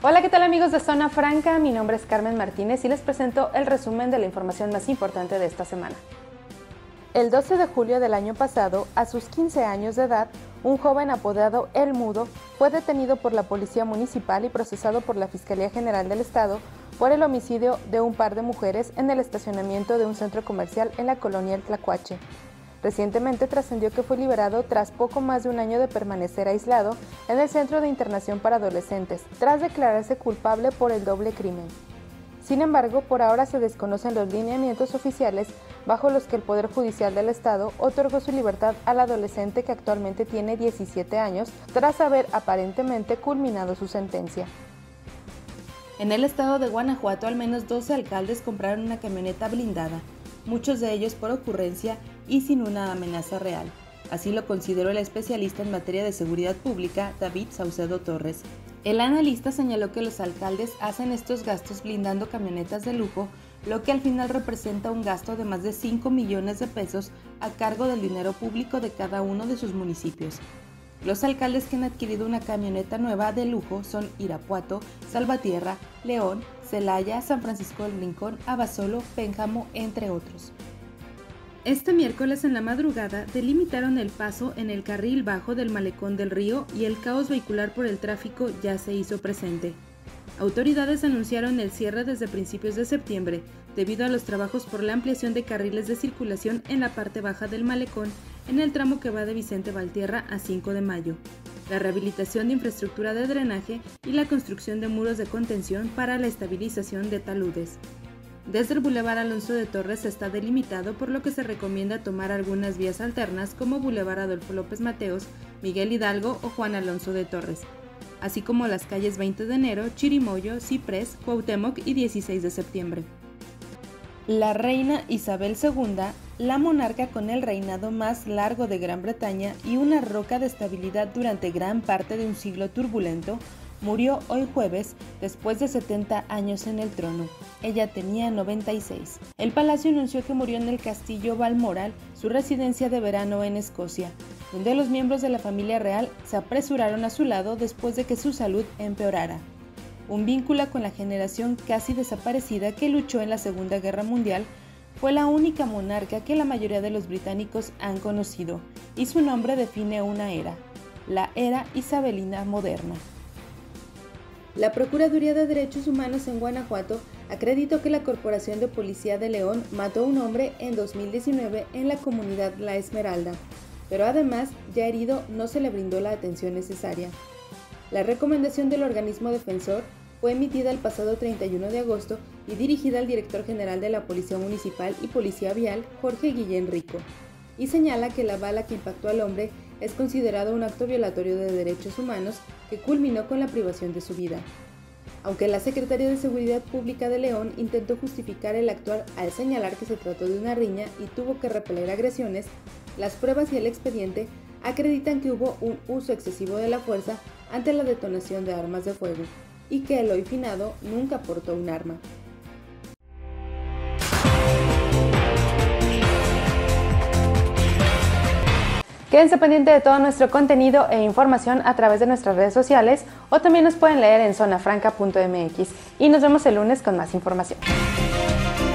Hola, ¿qué tal amigos de Zona Franca? Mi nombre es Carmen Martínez y les presento el resumen de la información más importante de esta semana. El 12 de julio del año pasado, a sus 15 años de edad, un joven apodado El Mudo fue detenido por la Policía Municipal y procesado por la Fiscalía General del Estado por el homicidio de un par de mujeres en el estacionamiento de un centro comercial en la colonia El Tlacuache. Recientemente trascendió que fue liberado tras poco más de un año de permanecer aislado en el Centro de Internación para Adolescentes, tras declararse culpable por el doble crimen. Sin embargo, por ahora se desconocen los lineamientos oficiales bajo los que el Poder Judicial del Estado otorgó su libertad al adolescente que actualmente tiene 17 años, tras haber aparentemente culminado su sentencia. En el estado de Guanajuato, al menos 12 alcaldes compraron una camioneta blindada, muchos de ellos por ocurrencia y sin una amenaza real. Así lo consideró el especialista en materia de seguridad pública, David Saucedo Torres. El analista señaló que los alcaldes hacen estos gastos blindando camionetas de lujo, lo que al final representa un gasto de más de 5 millones de pesos a cargo del dinero público de cada uno de sus municipios. Los alcaldes que han adquirido una camioneta nueva de lujo son Irapuato, Salvatierra, León, Celaya, San Francisco del Rincón, Abasolo, Pénjamo, entre otros. Este miércoles en la madrugada delimitaron el paso en el carril bajo del Malecón del Río y el caos vehicular por el tráfico ya se hizo presente. Autoridades anunciaron el cierre desde principios de septiembre, debido a los trabajos por la ampliación de carriles de circulación en la parte baja del Malecón, en el tramo que va de Vicente Valtierra a 5 de Mayo, la rehabilitación de infraestructura de drenaje y la construcción de muros de contención para la estabilización de taludes. Desde el Boulevard Alonso de Torres está delimitado, por lo que se recomienda tomar algunas vías alternas como Boulevard Adolfo López Mateos, Miguel Hidalgo o Juan Alonso de Torres, así como las calles 20 de enero, Chirimoyo, Ciprés, Cuauhtémoc y 16 de septiembre. La reina Isabel II, la monarca con el reinado más largo de Gran Bretaña y una roca de estabilidad durante gran parte de un siglo turbulento, murió hoy jueves después de 70 años en el trono. Ella tenía 96. El palacio anunció que murió en el castillo Balmoral, su residencia de verano en Escocia, donde los miembros de la familia real se apresuraron a su lado después de que su salud empeorara. Un vínculo con la generación casi desaparecida que luchó en la Segunda Guerra Mundial, fue la única monarca que la mayoría de los británicos han conocido, y su nombre define una era, la era isabelina moderna. La Procuraduría de Derechos Humanos en Guanajuato acreditó que la Corporación de Policía de León mató a un hombre en 2019 en la comunidad La Esmeralda, pero además, ya herido, no se le brindó la atención necesaria. La recomendación del organismo defensor fue emitida el pasado 31 de agosto y dirigida al director general de la Policía Municipal y Policía Vial, Jorge Guillén Rico, y señala que la bala que impactó al hombre es considerado un acto violatorio de derechos humanos que culminó con la privación de su vida. Aunque la Secretaría de Seguridad Pública de León intentó justificar el actuar al señalar que se trató de una riña y tuvo que repeler agresiones, las pruebas y el expediente acreditan que hubo un uso excesivo de la fuerza ante la detonación de armas de fuego y que el hoy finado nunca portó un arma. Quédense pendientes de todo nuestro contenido e información a través de nuestras redes sociales o también nos pueden leer en zonafranca.mx y nos vemos el lunes con más información.